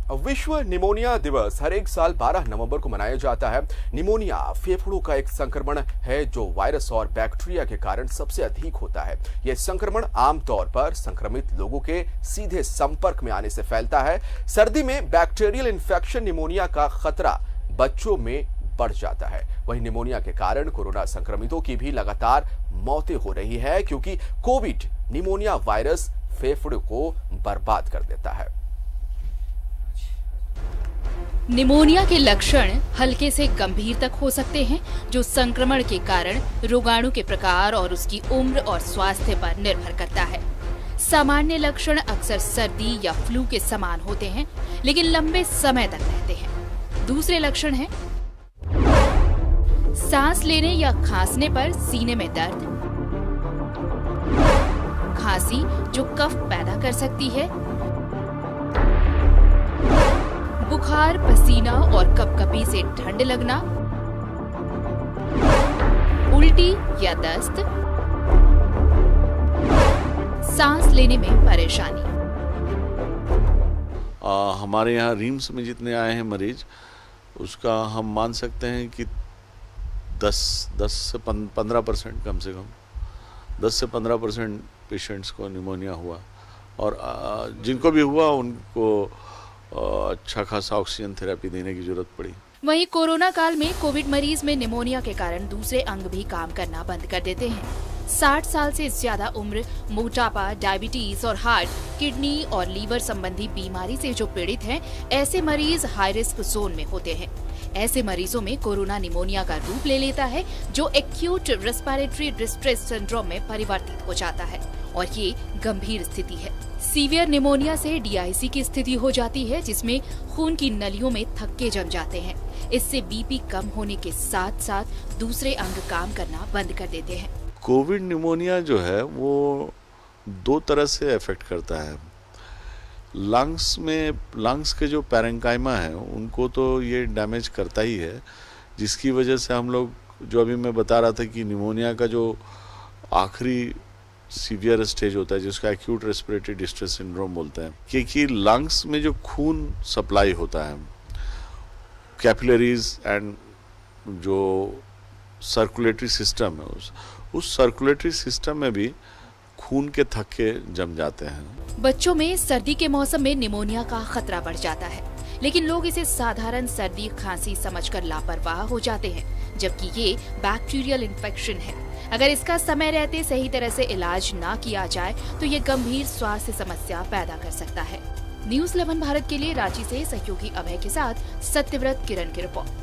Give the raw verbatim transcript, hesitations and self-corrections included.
विश्व निमोनिया दिवस हर एक साल बारह नवंबर को मनाया जाता है। निमोनिया फेफड़ों का एक संक्रमण है जो वायरस और बैक्टीरिया के कारण सबसे अधिक होता है। यह संक्रमण आमतौर पर संक्रमित लोगों के सीधे संपर्क में आने से फैलता है। सर्दी में बैक्टीरियल इन्फेक्शन निमोनिया का खतरा बच्चों में बढ़ जाता है। वहीं निमोनिया के कारण कोरोना संक्रमितों की भी लगातार मौतें हो रही है, क्योंकि कोविड निमोनिया वायरस फेफड़ों को बर्बाद कर देता है। निमोनिया के लक्षण हल्के से गंभीर तक हो सकते हैं, जो संक्रमण के कारण रोगाणु के प्रकार और उसकी उम्र और स्वास्थ्य पर निर्भर करता है। सामान्य लक्षण अक्सर सर्दी या फ्लू के समान होते हैं, लेकिन लंबे समय तक रहते हैं। दूसरे लक्षण हैं सांस लेने या खांसने पर सीने में दर्द, खांसी जो कफ पैदा कर सकती है, बुखार, पसीना और कपकपी से ठंड लगना, उल्टी या दस्त, सांस लेने में परेशानी। आ, हमारे यहाँ रिम्स में जितने आए हैं मरीज, उसका हम मान सकते हैं कि दस दस से पंद्रह परसेंट कम से कम दस से पंद्रह परसेंट पेशेंट्स को निमोनिया हुआ, और आ, जिनको भी हुआ उनको अच्छा खासा ऑक्सीजन थेरेपी देने की जरूरत पड़ी। वहीं कोरोना काल में कोविड मरीज में निमोनिया के कारण दूसरे अंग भी काम करना बंद कर देते हैं। साठ साल से ज्यादा उम्र, मोटापा, डायबिटीज और हार्ट, किडनी और लीवर संबंधी बीमारी से जो पीड़ित हैं, ऐसे मरीज हाई रिस्क जोन में होते हैं। ऐसे मरीजों में कोरोना निमोनिया का रूप ले लेता है, जो एक्यूट रेस्पिरेटरी डिस्ट्रेस सिंड्रोम में परिवर्तित हो जाता है, और ये गंभीर स्थिति है। सीवियर निमोनिया से डी आई सी की स्थिति हो जाती है, जिसमें खून की नलियों में थक्के जम जाते हैं। इससे बी पी कम होने के साथ साथ दूसरे अंग काम करना बंद कर देते हैं। कोविड निमोनिया जो है वो दो तरह से अफेक्ट करता है। लंग्स में लंग्स के जो पैरेंकाइमा है उनको तो ये डैमेज करता ही है, जिसकी वजह से हम लोग, जो अभी मैं बता रहा था कि निमोनिया का जो आखिरी सीवियर स्टेज होता है जिसका एक्यूट रेस्पिरेटरी डिस्ट्रेस सिंड्रोम बोलते हैं, क्योंकि लंग्स में जो खून सप्लाई होता है, कैपिलरीज एंड जो सर्कुलेटरी सिस्टम है, उस उस सर्कुलेटरी सिस्टम में भी खून के थक्के जम जाते हैं। बच्चों में सर्दी के मौसम में निमोनिया का खतरा बढ़ जाता है, लेकिन लोग इसे साधारण सर्दी खांसी समझकर लापरवाह हो जाते हैं, जबकि ये बैक्टीरियल इन्फेक्शन है। अगर इसका समय रहते सही तरह से इलाज ना किया जाए तो ये गंभीर स्वास्थ्य समस्या पैदा कर सकता है। न्यूज़ इलेवन भारत के लिए रांची से सहयोगी अभय के साथ सत्यव्रत किरण की रिपोर्ट।